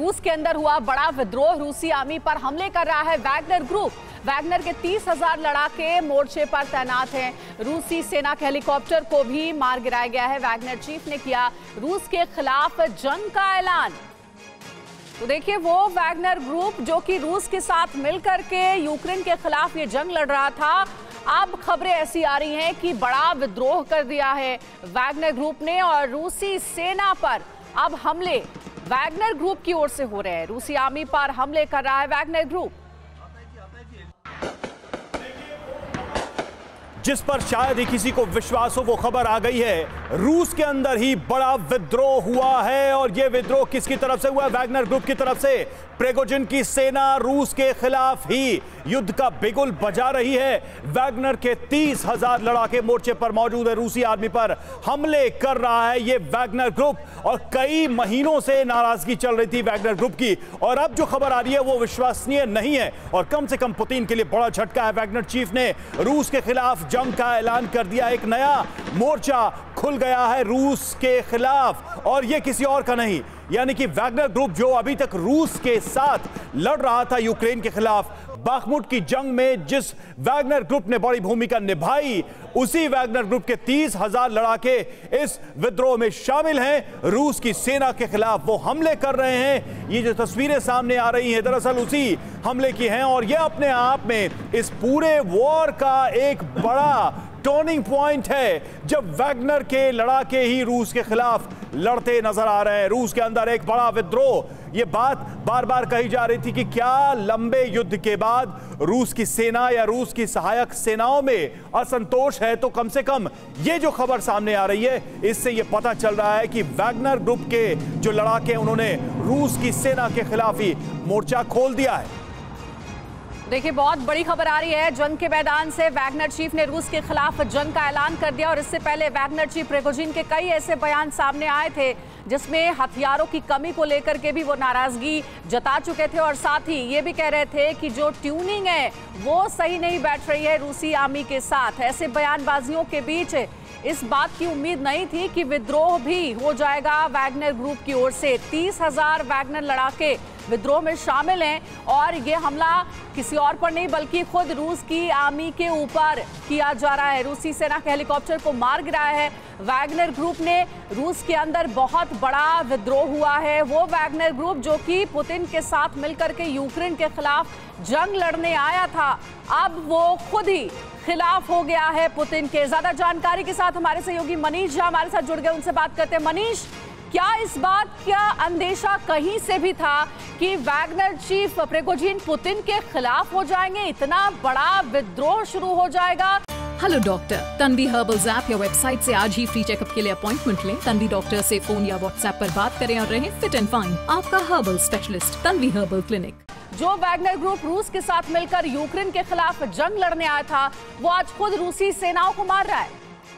रूस के अंदर हुआ बड़ा विद्रोह। रूसी आर्मी पर हमले कर रहा है वैगनर ग्रुप। वैगनर के 30,000 लड़ाके मोर्चे पर तैनात हैं। रूसी सेना के हेलीकॉप्टर को भी मार गिराया गया है। वैगनर चीफ ने किया रूस के खिलाफ जंग का ऐलान। तो देखिए, वो वैगनर ग्रुप जो कि रूस के साथ मिलकर के यूक्रेन के खिलाफ ये जंग लड़ रहा था, अब खबरें ऐसी आ रही हैं कि बड़ा विद्रोह कर दिया है वैगनर ग्रुप ने और रूसी सेना पर अब हमले वैगनर ग्रुप की ओर से हो रहे हैं। रूसी आर्मी पर हमले कर रहा है वैगनर ग्रुप, जिस पर शायद ही किसी को विश्वास हो। वो खबर आ गई है, रूस के अंदर ही बड़ा विद्रोह हुआ है। और ये विद्रोह किसकी तरफ से हुआ है? वैगनर ग्रुप की तरफ से। प्रिगोजिन की सेना रूस के खिलाफ ही युद्ध का बिगुल बजा रही है। वैगनर के 30,000 लड़ाके मोर्चे पर मौजूद है। रूसी आर्मी पर हमले कर रहा है ये वैगनर ग्रुप और कई महीनों से नाराजगी चल रही थी वैगनर ग्रुप की। और अब जो खबर आ रही है वो विश्वसनीय नहीं है और कम से कम पुतिन के लिए बड़ा झटका है। वैगनर चीफ ने रूस के खिलाफ जंग का ऐलान कर दिया। एक नया मोर्चा खुल गया है रूस के खिलाफ और यह किसी और का नहीं, यानी कि वैगनर ग्रुप जो अभी तक रूस के साथ लड़ रहा था यूक्रेन के खिलाफ। बाखमुट की जंग में जिस वैगनर ग्रुप ने बड़ी भूमिका निभाई, उसी वैगनर ग्रुप के 30,000 लड़ाके इस विद्रोह में शामिल हैं। रूस की सेना के खिलाफ वो हमले कर रहे हैं। ये जो तस्वीरें सामने आ रही हैं दरअसल उसी हमले की हैं और ये अपने आप में इस पूरे वॉर का एक बड़ा टर्निंग पॉइंट है, जब वैगनर के लड़ाके ही रूस के खिलाफ लड़ते नजर आ रहे हैं। रूस के अंदर एक बड़ा विद्रोह। ये बात बार बार कही जा रही थी कि क्या लंबे युद्ध के बाद रूस की सेना या रूस की सहायक सेनाओं में असंतोष है, तो कम से कम ये जो खबर सामने आ रही है इससे ये पता चल रहा है कि वैगनर ग्रुप के जो लड़ाके उन्होंने रूस की सेना के खिलाफ ही मोर्चा खोल दिया है। देखिए, बहुत बड़ी खबर आ रही है जंग के मैदान से। वैगनर चीफ ने रूस के खिलाफ जंग का ऐलान कर दिया और इससे पहले वैगनर चीफ प्रिगोजिन के कई ऐसे बयान सामने आए थे जिसमें हथियारों की कमी को लेकर के भी वो नाराजगी जता चुके थे और साथ ही ये भी कह रहे थे कि जो ट्यूनिंग है वो सही नहीं बैठ रही है रूसी आर्मी के साथ। ऐसे बयानबाजियों के बीच इस बात की उम्मीद नहीं थी कि विद्रोह भी हो जाएगा वैगनर ग्रुप की ओर से। 30,000 वैगनर लड़ाके विद्रोह में शामिल हैं और ये हमला किसी और पर नहीं बल्कि खुद रूस की आर्मी के ऊपर किया जा रहा है। रूसी सेना के हेलीकॉप्टर को मार गिराया है वैगनर ग्रुप ने। रूस के अंदर बहुत बड़ा विद्रोह हुआ है। वो वैगनर ग्रुप जो कि पुतिन के साथ मिलकर के यूक्रेन के खिलाफ जंग लड़ने आया था, अब वो खुद ही खिलाफ हो गया है पुतिन के। ज्यादा जानकारी के साथ हमारे सहयोगी मनीष झा हमारे साथ जुड़ गए, उनसे बात करते हैं। मनीष, क्या इस बात का अंदेशा कहीं से भी था कि वैगनर चीफ प्रिगोजिन पुतिन के खिलाफ हो जाएंगे, इतना बड़ा विद्रोह शुरू हो जाएगा? Hello doctor, Tanvi herbals app या वेबसाइट से आज ही फ्री चेकअप के लिए अपॉइंटमेंट लें। तन्वी डॉक्टर से फोन या व्हाट्सएप पर बात करें और रहें फिट एंड फाइन। आपका herbal specialist Tanvi herbal clinic. जो वैगनर ग्रुप रूस के साथ मिलकर यूक्रेन के खिलाफ जंग लड़ने आया था, वो आज खुद रूसी सेनाओं को मार रहा है।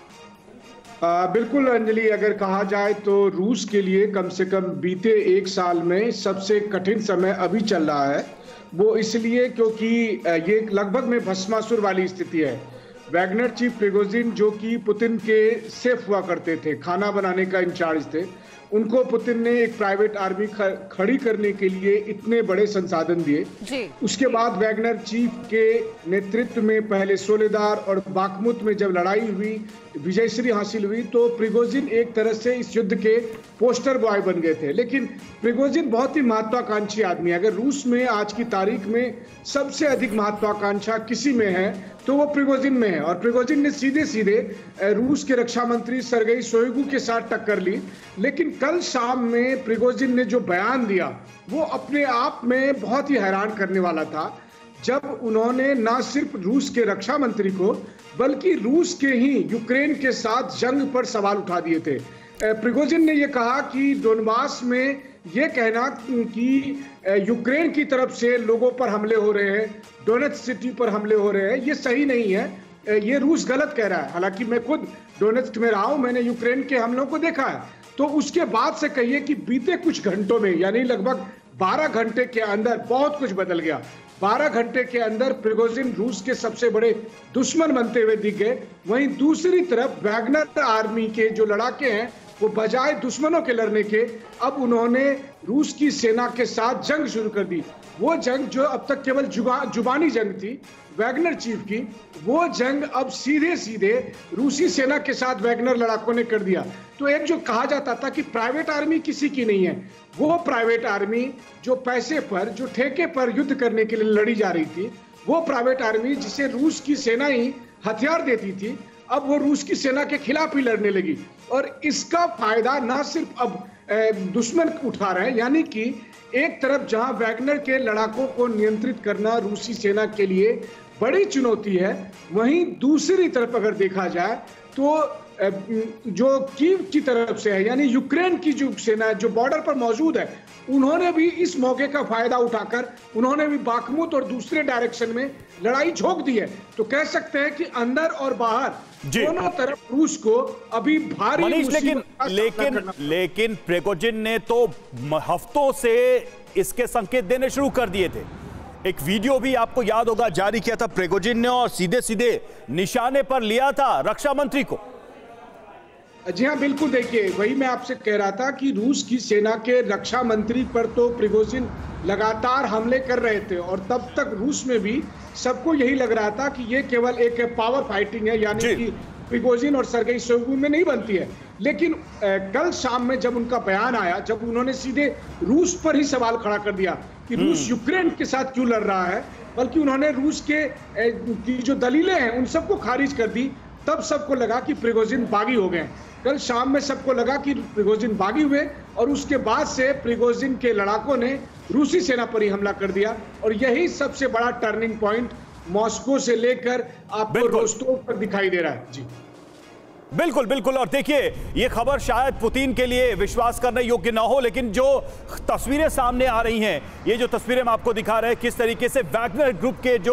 बिल्कुल अंजलि, अगर कहा जाए तो रूस के लिए कम से कम बीते एक साल में सबसे कठिन समय अभी चल रहा है। वो इसलिए क्योंकि ये लगभग में भस्मासुर वाली स्थिति है। वैगनर चीफ प्रिगोजिन जो कि पुतिन के सेफ हुआ करते थे, खाना बनाने का इंचार्ज थे, उनको पुतिन ने एक प्राइवेट आर्मी खड़ी करने के लिए इतने बड़े संसाधन दिए। उसके बाद वैगनर चीफ के नेतृत्व में पहले सोलेदार और बाखमुत में जब लड़ाई हुई, विजयश्री हासिल हुई, तो प्रिगोजिन एक तरह से इस युद्ध के पोस्टर बॉय बन गए थे। लेकिन प्रिगोजिन बहुत ही महत्वाकांक्षी आदमी है। अगर रूस में आज की तारीख में सबसे अधिक महत्वाकांक्षा किसी में है तो वो प्रिगोजिन में है। और प्रिगोजिन ने सीधे सीधे रूस के रक्षा मंत्री सर्गेई शोइगु के साथ टक्कर ली। लेकिन कल शाम में प्रिगोजिन ने जो बयान दिया वो अपने आप में बहुत ही हैरान करने वाला था, जब उन्होंने न सिर्फ रूस के रक्षा मंत्री को बल्कि रूस के ही यूक्रेन के साथ जंग पर सवाल उठा दिए थे। प्रिगोजिन ने यह कहा कि डोनबास में ये कहना कि यूक्रेन की तरफ से लोगों पर हमले हो रहे हैं, डोनेट्स्क सिटी पर हमले हो रहे हैं, ये सही नहीं है, ये रूस गलत कह रहा है। हालांकि मैं खुद डोनेट्स्क में रहा हूं, मैंने यूक्रेन के हमलों को देखा है। तो उसके बाद से कहिए कि बीते कुछ घंटों में, यानी लगभग 12 घंटे के अंदर बहुत कुछ बदल गया। 12 घंटे के अंदर प्रिगोजिन रूस के सबसे बड़े दुश्मन बनते हुए दिख गए। वहीं दूसरी तरफ वैगनर आर्मी के जो लड़ाके हैं वो बजाय दुश्मनों के लड़ने के अब उन्होंने रूस की सेना के साथ जंग शुरू कर दी। वो जंग जो अब तक केवल जुबानी जंग थी वैगनर चीफ की, वो जंग अब सीधे सीधे रूसी सेना के साथ वैगनर लड़ाकों ने कर दिया। तो एक जो कहा जाता था कि प्राइवेट आर्मी किसी की नहीं है, वो प्राइवेट आर्मी जो पैसे पर, जो ठेके पर युद्ध करने के लिए लड़ी जा रही थी, वो प्राइवेट आर्मी जिसे रूस की सेना ही हथियार देती थी, अब वो रूस की सेना के खिलाफ ही लड़ने लगी। और इसका फायदा ना सिर्फ अब दुश्मन उठा रहे हैं, यानी कि एक तरफ जहां वैगनर के लड़ाकों को नियंत्रित करना रूसी सेना के लिए बड़ी चुनौती है, वहीं दूसरी तरफ अगर देखा जाए तो जो कीव की तरफ से है, यानी यूक्रेन की जो सेना जो बॉर्डर पर मौजूद है, उन्होंने भी इस मौके का फायदा उठाकर उन्होंने भी बाखमुत और दूसरे डायरेक्शन में लड़ाई झोंक दी है। तो कह सकते हैं कि अंदर और बाहर दोनों तरफ रूस को अभी भारी लेकिन प्रिगोजिन ने तो हफ्तों से इसके संकेत देने शुरू कर दिए थे। एक वीडियो भी आपको याद होगा जारी किया था प्रिगोजिन ने और सीधे सीधे निशाने पर लिया था रक्षा मंत्री को। जी हाँ, बिल्कुल। देखिए, वही मैं आपसे कह रहा था कि रूस की सेना के रक्षा मंत्री पर तो प्रिगोजिन लगातार हमले कर रहे थे और तब तक रूस में भी सबको यही लग रहा था कि ये केवल एक पावर फाइटिंग है, यानी कि प्रिगोजिन और सर्गेई शोइगु में नहीं बनती है। लेकिन कल शाम में जब उनका बयान आया, जब उन्होंने सीधे रूस पर ही सवाल खड़ा कर दिया कि रूस यूक्रेन के साथ क्यों लड़ रहा है, बल्कि उन्होंने रूस के जो दलीलें हैं उन सबको खारिज कर दी, तब सबको लगा कि प्रिगोजिन बागी हो गए। कल शाम में सबको लगा कि प्रिगोजिन बागी हुए और उसके बाद से प्रिगोजिन के लड़ाकों ने रूसी सेना पर ही हमला कर दिया। और यही सबसे बड़ा टर्निंग पॉइंट मॉस्को से लेकर आपको रोस्टोव तक दिखाई दे रहा है। जी बिल्कुल बिल्कुल। और देखिए, ये खबर शायद पुतिन के लिए विश्वास करने योग्य ना हो, लेकिन जो तस्वीरें सामने आ रही हैं, ये जो तस्वीरें हम आपको दिखा रहे हैं, किस तरीके से वैगनर ग्रुप के जो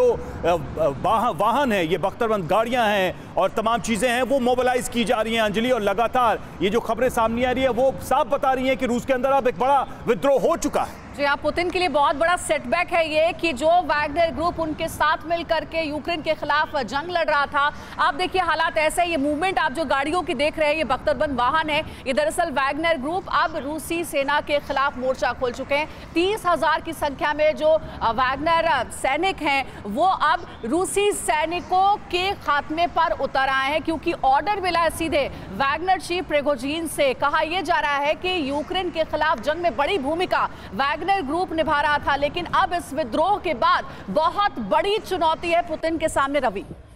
वाहन हैं, ये बख्तरबंद गाड़ियां हैं और तमाम चीजें हैं, वो मोबिलाइज की जा रही हैं अंजलि। और लगातार ये जो खबरें सामने आ रही है वो साफ बता रही हैं कि रूस के अंदर अब एक बड़ा विद्रोह हो चुका है। जी हाँ, पुतिन के लिए बहुत बड़ा सेटबैक है ये कि जो वैगनर ग्रुप उनके साथ मिलकर के यूक्रेन के खिलाफ जंग लड़ रहा था, आप देखिए हालात ऐसे है। ये मूवमेंट आप जो गाड़ियों की देख रहे हैं, ये बख्तरबंद वाहन है, ये दरअसल वैगनर ग्रुप अब रूसी सेना के खिलाफ मोर्चा खोल चुके हैं। 30,000 की संख्या में जो वैगनर सैनिक हैं वो अब रूसी सैनिकों के खात्मे पर उतर आए हैं, क्योंकि ऑर्डर मिला है सीधे वैगनर चीफ प्रिगोजिन से। कहा यह जा रहा है कि यूक्रेन के खिलाफ जंग में बड़ी भूमिका वैगनर ग्रुप निभा रहा था, लेकिन अब इस विद्रोह के बाद बहुत बड़ी चुनौती है पुतिन के सामने। रवि।